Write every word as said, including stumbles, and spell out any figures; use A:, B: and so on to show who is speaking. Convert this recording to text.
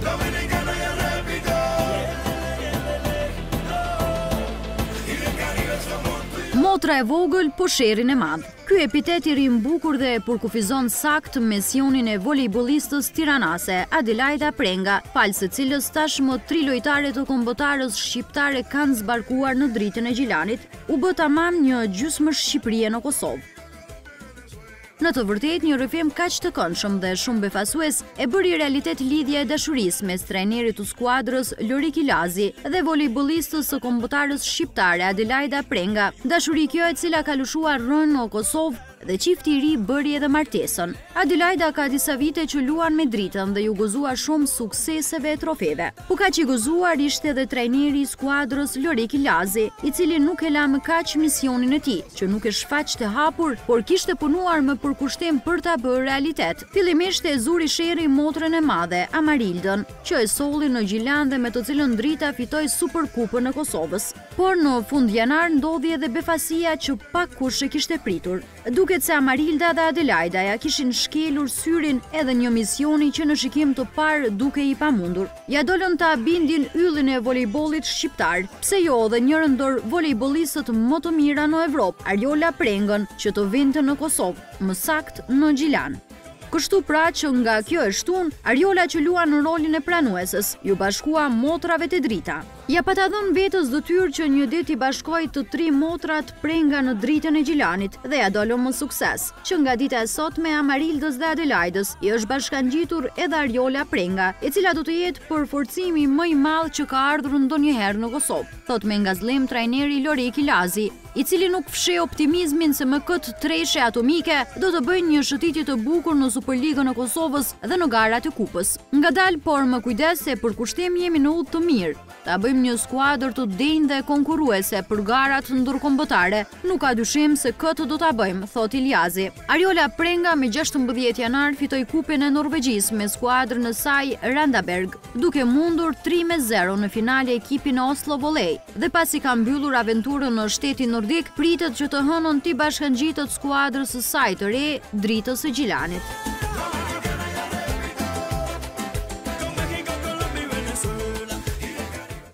A: Motra e vogël, po sherin e madh. Ky epitet i rimbukur dhe përkufizon sakt misionin e volejbolistës tiranase Adelaida Prenga, falë së cilës tashmë tri lojtare të kombëtarës shqiptare kanë zbarkuar në dritën e Gjilanit, u bë tamam një gjysmë Shqipërie në Kosovë. Në të vërtet, një rrëfim kaq të këndshëm dhe shumë befasues e bëri realitet lidhja e dashurisë mes trajnerit të skuadrës Lori Kilazi dhe volejbolistës së kombëtarës shqiptare Adelaida Prenga, dashuri kjo e cila ka lëshuar rënë në Kosovë dhe çifti i ri bëri edhe martesën. Adelaida ka disa vite që luan me dritën dhe ju gëzua shumë sukseseve e trofeve. Po kaq i gëzuar ishte edhe trajneri i skuadrës Lori Kilazi, i cili nuk e la më kaq misionin e tij, që nuk e shfaq të hapur, por kishte punuar me përkushtim për ta bërë realitet. Fillimisht e zuri sheri motrën e madhe, Amarildën, që e solli në Gjilan dhe me të cilën drita fitoi Superkupën e Kosovës. Por në fund janar ndodhi edhe befasia që pak kush e kishte pritur. Duket se Amarilda dhe Adelaida ja kishin shkelur syrin edhe një misioni që në shikim të parë duke i pamundur. Ja dolën ta bindin yllin e volejbollit shqiptar, pse jo dhe njërën ndër volejbolistët më të mira në Evropë, Ariola Prengën, që të vinte në Kosovë, më sakt në Gjilan. Kështu pra që nga kjo e shtun, Ariola që luan në rolin e pranuesës, ju bashkua motrave të drita. Ja pa ta dhënë vetës detyrë që një ditë i bashkoi të tri motrat Prenga në dritën e Gjilanit dhe ja dolën më sukses, që nga dita e sotme Amarildës dhe Adelaidës i është bashkangjitur edhe Ariola Prenga, e cila do të jetë përforcimi më i madh që ka ardhur ndonjëherë në Kosovë, thot me ngazllim trajneri Lori Kilazi, i cili nuk fsheh optimizmin se me këtë treshe atomike do të bëjnë një shëtitje të bukur në Superligën e Kosovës dhe në garat e kupës. Ngadalë, por me kujdes se për kushtim jemi në udhë të mirë. Ta bëjmë një skuadër të denjë dhe konkurruese për garat ndërkombëtare, nuk ka dyshim se këtë do ta bëjmë, thot Iliazi. Ariola Prenga me gjashtëmbëdhjetë janar fitoi kupën e Norvegjisë me skuadrën e saj Randaberg, duke mundur tri me zero në finale ekipin e Oslo Volley, dhe pasi ka mbyllur aventurën në shtetin nordik, pritet që të hënën t'i bashkangjitët skuadrës së saj të re, dritës së Gjilanit.